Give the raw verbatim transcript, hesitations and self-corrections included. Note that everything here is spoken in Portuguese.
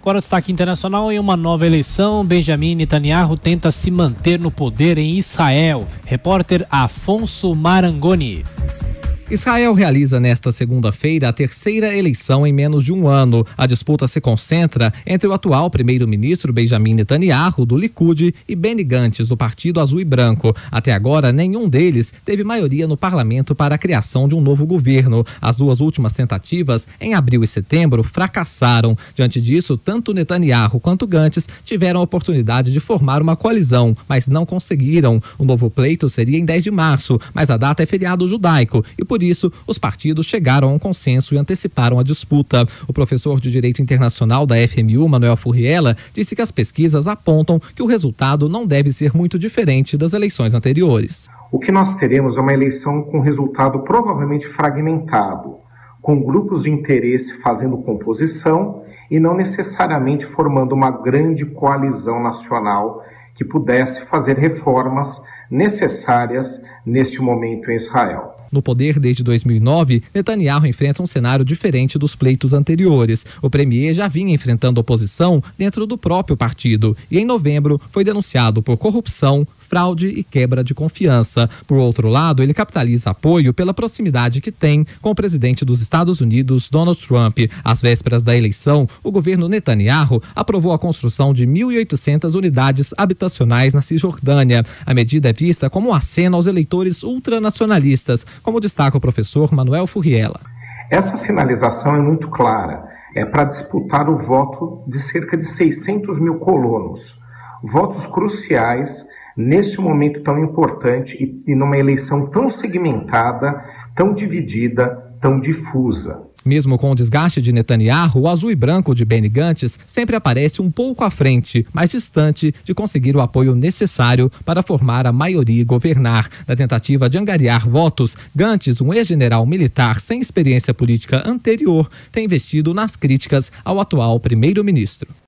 Agora, destaque internacional: em uma nova eleição, Benjamin Netanyahu tenta se manter no poder em Israel. Repórter Afonso Marangoni. Israel realiza nesta segunda-feira a terceira eleição em menos de um ano. A disputa se concentra entre o atual primeiro-ministro Benjamin Netanyahu, do Likud, e Benny Gantz, do Partido Azul e Branco. Até agora, nenhum deles teve maioria no parlamento para a criação de um novo governo. As duas últimas tentativas, em abril e setembro, fracassaram. Diante disso, tanto Netanyahu quanto Gantz tiveram a oportunidade de formar uma coalizão, mas não conseguiram. O novo pleito seria em dez de março, mas a data é feriado judaico e, por Por isso, os partidos chegaram a um consenso e anteciparam a disputa. O professor de Direito Internacional da F M U, Manuel Furriela, disse que as pesquisas apontam que o resultado não deve ser muito diferente das eleições anteriores. O que nós teremos é uma eleição com resultado provavelmente fragmentado, com grupos de interesse fazendo composição e não necessariamente formando uma grande coalizão nacional que pudesse fazer reformas necessárias neste momento em Israel. No poder desde dois mil e nove, Netanyahu enfrenta um cenário diferente dos pleitos anteriores. O premier já vinha enfrentando oposição dentro do próprio partido e, em novembro, foi denunciado por corrupção, fraude e quebra de confiança. Por outro lado, ele capitaliza apoio pela proximidade que tem com o presidente dos Estados Unidos, Donald Trump. Às vésperas da eleição, o governo Netanyahu aprovou a construção de mil e oitocentas unidades habitacionais na Cisjordânia. A medida é vista como um aceno aos eleitores ultranacionalistas, como destaca o professor Manuel Furriela. Essa sinalização é muito clara. É para disputar o voto de cerca de seiscentos mil colonos. Votos cruciais neste momento tão importante e, e numa eleição tão segmentada, tão dividida, tão difusa. Mesmo com o desgaste de Netanyahu, o azul e branco de Benny Gantz sempre aparece um pouco à frente, mais distante de conseguir o apoio necessário para formar a maioria e governar. Na tentativa de angariar votos, Gantz, um ex-general militar sem experiência política anterior, tem investido nas críticas ao atual primeiro-ministro.